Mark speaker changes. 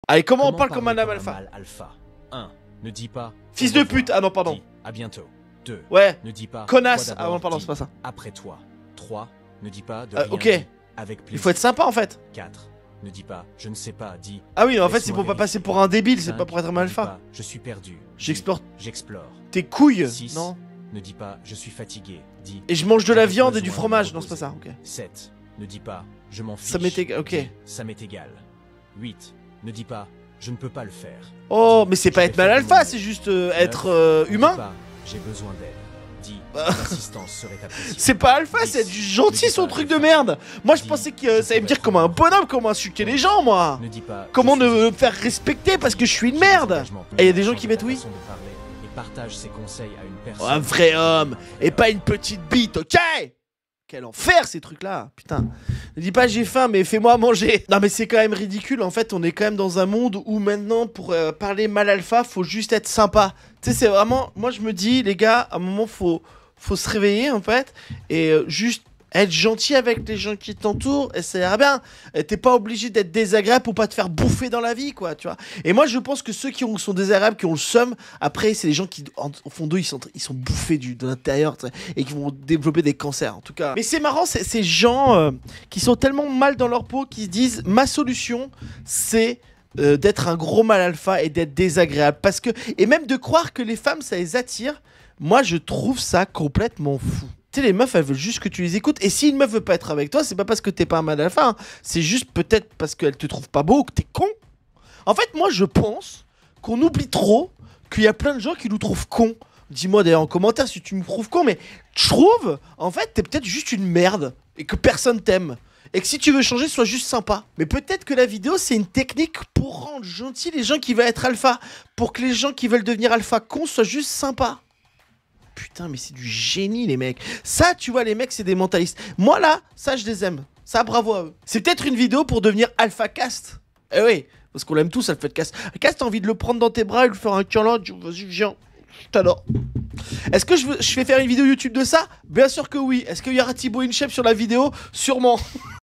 Speaker 1: Allez, comment on parle comme un homme alpha?
Speaker 2: Alpha 1. Ne dis pas.
Speaker 1: Fils de pute. Ah non, pardon.
Speaker 2: Dis, à bientôt. 2.
Speaker 1: Ouais.
Speaker 2: Ne dis pas.
Speaker 1: Connasse. Ah non, pardon, c'est pas ça.
Speaker 2: Après toi. 3. Ne dis pas de
Speaker 1: Ok.
Speaker 2: rien, dis avec plaisir.
Speaker 1: Il faut être sympa en fait.
Speaker 2: 4. Ne dis pas. Je ne sais pas. Dis.
Speaker 1: Ah oui, en fait, c'est
Speaker 2: laisse-moi
Speaker 1: pour pas
Speaker 2: vérifier.
Speaker 1: passer pour un débile, c'est
Speaker 2: 5,
Speaker 1: pas pour être un
Speaker 2: ne dis
Speaker 1: alpha.
Speaker 2: pas, je suis perdu. Dis,
Speaker 1: J'explore
Speaker 2: J'explore.
Speaker 1: tes couilles.
Speaker 2: 6.
Speaker 1: Non.
Speaker 2: Ne dis pas. Je suis fatigué. Dis.
Speaker 1: Et je mange de la
Speaker 2: j'ai
Speaker 1: viande et du
Speaker 2: besoin de
Speaker 1: fromage.
Speaker 2: me
Speaker 1: Non, c'est pas
Speaker 2: reposer.
Speaker 1: ça. Ok.
Speaker 2: 7. Ne dis pas. Je m'en fiche.
Speaker 1: Ça m'est égal. Ok.
Speaker 2: Dis, ça m'est égal. 8. Ne dis pas. Je ne peux pas le faire.
Speaker 1: Oh,
Speaker 2: Dis,
Speaker 1: mais c'est
Speaker 2: je
Speaker 1: pas
Speaker 2: vais
Speaker 1: être mal
Speaker 2: faire de
Speaker 1: alpha,
Speaker 2: mon
Speaker 1: c'est
Speaker 2: mieux.
Speaker 1: juste
Speaker 2: 9.
Speaker 1: être
Speaker 2: Ne dis
Speaker 1: humain.
Speaker 2: pas, j'ai besoin d'aide. Dis, l'assistance serait appréciée.
Speaker 1: C'est pas alpha,
Speaker 2: 10.
Speaker 1: c'est du gentil
Speaker 2: Ne dis
Speaker 1: son
Speaker 2: pas,
Speaker 1: truc
Speaker 2: alpha.
Speaker 1: de merde. Moi je
Speaker 2: Dis,
Speaker 1: pensais que
Speaker 2: je
Speaker 1: ça allait me
Speaker 2: pourrais
Speaker 1: dire comme un
Speaker 2: prendre-
Speaker 1: bonhomme, comment insulter les gens moi.
Speaker 2: Ne dis pas,
Speaker 1: Comment
Speaker 2: je suis
Speaker 1: me
Speaker 2: ici.
Speaker 1: faire respecter parce que je suis une
Speaker 2: J'ai des
Speaker 1: merde.
Speaker 2: engagements
Speaker 1: Et il y a des
Speaker 2: plus
Speaker 1: gens
Speaker 2: importants
Speaker 1: qui
Speaker 2: que
Speaker 1: mettent
Speaker 2: ta
Speaker 1: oui.
Speaker 2: façon de parler et partage ses conseils à une
Speaker 1: Oh,
Speaker 2: personne.
Speaker 1: un vrai homme
Speaker 2: Un
Speaker 1: et
Speaker 2: vrai
Speaker 1: pas
Speaker 2: homme.
Speaker 1: une petite bite, ok? Quel enfer ces trucs là, putain. Ne dis pas j'ai faim mais fais-moi manger. Non mais c'est quand même ridicule, en fait on est quand même dans un monde où maintenant pour parler mal alpha faut juste être sympa. Tu sais c'est vraiment, moi je me dis les gars, à un moment faut se réveiller en fait et juste être gentil avec les gens qui t'entourent et ça ira bien. Et t'es pas obligé d'être désagréable pour pas te faire bouffer dans la vie quoi, tu vois. Et moi je pense que ceux qui sont désagréables, qui ont le seum, après c'est les gens qui au fond d'eux ils sont bouffés de l'intérieur tu sais, et qui vont développer des cancers en tout cas. Mais c'est marrant ces gens qui sont tellement mal dans leur peau qui se disent ma solution c'est d'être un gros mal alpha et d'être désagréable parce que et même de croire que les femmes ça les attire. Moi je trouve ça complètement fou. Tu sais, les meufs, elles veulent juste que tu les écoutes. Et si une meuf veut pas être avec toi, c'est pas parce que t'es pas un mal alpha. Hein. C'est juste peut-être parce qu'elle te trouve pas beau ou que t'es con. En fait, moi, je pense qu'on oublie trop qu'il y a plein de gens qui nous trouvent cons. Dis-moi d'ailleurs en commentaire si tu me trouves con, mais je trouve, en fait, t'es peut-être juste une merde et que personne t'aime. Et que si tu veux changer, sois juste sympa. Mais peut-être que la vidéo, c'est une technique pour rendre gentils les gens qui veulent être alpha. Pour que les gens qui veulent devenir alpha cons soient juste sympas. Putain, mais c'est du génie, les mecs. Ça, tu vois, les mecs, c'est des mentalistes. Moi, là, ça, je les aime. Ça, bravo à eux. C'est peut-être une vidéo pour devenir alpha cast. Eh oui, parce qu'on l'aime tous, Alpha Cast. Cast, t'as envie de le prendre dans tes bras et lui faire un câlin. Vas-y, viens. Je t'adore. Est-ce que je vais faire une vidéo YouTube de ça? Bien sûr que oui. Est-ce qu'il y aura Thibaut InShape sur la vidéo? Sûrement.